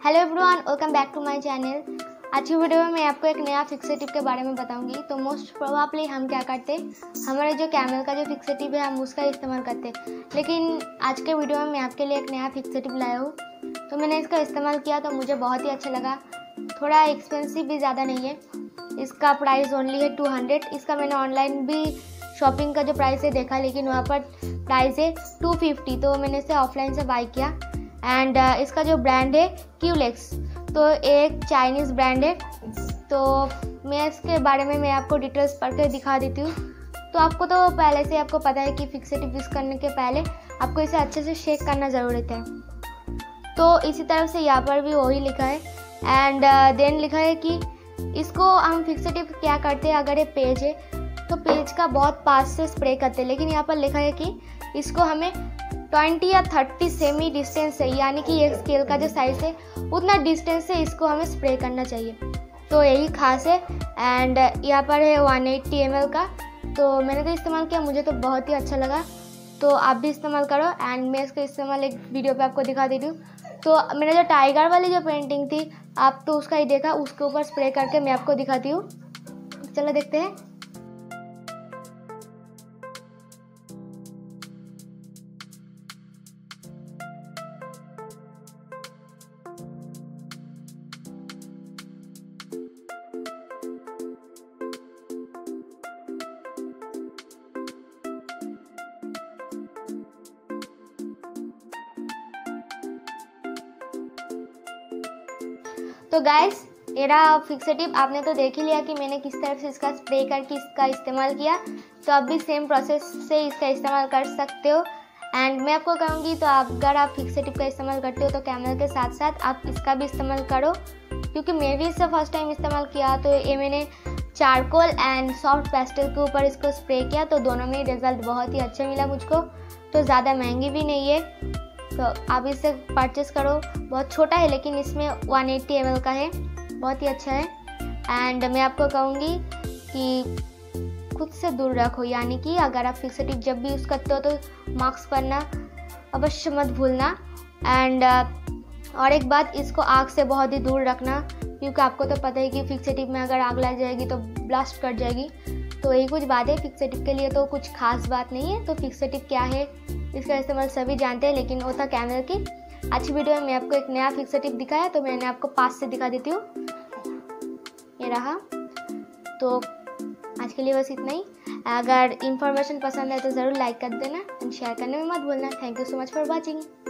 Hello everyone, welcome back to my channel. आज की video में मैं आपको एक नया फिक्सेटिव के बारे में बताऊंगी। तो मोस्ट प्रोबेबली हम क्या करते, हमारे जो कैमल का जो फिक्सेटिव है हम उसका इस्तेमाल करते, लेकिन आज के वीडियो में मैं आपके लिए एक नया फिक्सेटिव लाया हूँ। तो मैंने इसका इस्तेमाल किया तो मुझे बहुत ही अच्छा लगा। थोड़ा एक्सपेंसिव भी ज़्यादा नहीं है, इसका प्राइस ओनली है 200। इसका मैंने ऑनलाइन भी शॉपिंग का जो प्राइस है देखा, लेकिन वहाँ पर प्राइस है 250, तो मैंने इसे ऑफलाइन से बाई किया। एंड इसका जो ब्रांड है क्यूलेक्स, तो एक चाइनीज़ ब्रांड है। तो मैं इसके बारे में मैं आपको डिटेल्स पढ़ के दिखा देती हूँ। तो आपको तो पहले से आपको पता है कि फिक्सेटिव यूज़ करने के पहले आपको इसे अच्छे से शेक करना ज़रूरत है। तो इसी तरफ से यहाँ पर भी वही लिखा है। एंड देन लिखा है कि इसको हम फिक्सेटिव क्या करते हैं, अगर ये पेज है तो पेज का बहुत पास से स्प्रे करते हैं, लेकिन यहाँ पर लिखा है कि इसको हमें 20 या 30 सेमी डिस्टेंस से, यानी कि एक स्केल का जो साइज है उतना डिस्टेंस से इसको हमें स्प्रे करना चाहिए। तो यही खास है। एंड यहाँ पर है 180 ml का। तो मैंने तो इस्तेमाल किया, मुझे तो बहुत ही अच्छा लगा। तो आप भी इस्तेमाल करो। एंड मैं इसका इस्तेमाल एक वीडियो पे आपको दिखा देती हूँ। तो मैंने जो टाइगर वाली जो पेंटिंग थी, आप तो उसका ही देखा, उसके ऊपर स्प्रे करके मैं आपको दिखाती हूँ। चलो देखते हैं। तो गाइस, मेरा फिक्सेटिव आपने तो देख ही लिया कि मैंने किस तरह से इसका स्प्रे करके इसका इस्तेमाल किया। तो आप भी सेम प्रोसेस से इसका इस्तेमाल कर सकते हो। एंड मैं आपको कहूँगी, तो अगर आप फिक्सेटिव का इस्तेमाल करते हो तो कैमल के साथ साथ आप इसका भी इस्तेमाल करो, क्योंकि मैं भी इससे फर्स्ट टाइम इस्तेमाल किया। तो ये मैंने चारकोल एंड सॉफ्ट पेस्टल के ऊपर इसको स्प्रे किया, तो दोनों में रिजल्ट बहुत ही अच्छा मिला मुझको। तो ज़्यादा महंगी भी नहीं है, तो आप इसे परचेस करो। बहुत छोटा है लेकिन इसमें 180 ml का है, बहुत ही अच्छा है। एंड मैं आपको कहूँगी कि खुद से दूर रखो, यानी कि अगर आप फिक्सेटिव जब भी यूज़ करते हो तो मास्क पहनना अवश्य मत भूलना। एंड और एक बात, इसको आग से बहुत ही दूर रखना, क्योंकि आपको तो पता है कि फिक्सेटिव में अगर आग लग जाएगी तो ब्लास्ट कर जाएगी। तो यही कुछ बात है फिक्सेटिव के लिए, तो कुछ खास बात नहीं है। तो फिक्सेटिव क्या है, इसका इस्तेमाल सभी जानते हैं, लेकिन वो था कैमल की। आज की वीडियो में मैं आपको एक नया फिक्सेटिव दिखाया, तो मैंने आपको पास से दिखा देती हूँ। ये रहा। तो आज के लिए बस इतना ही। अगर इन्फॉर्मेशन पसंद है तो ज़रूर लाइक कर देना एंड शेयर करने में मत भूलना। Thank you so much for watching.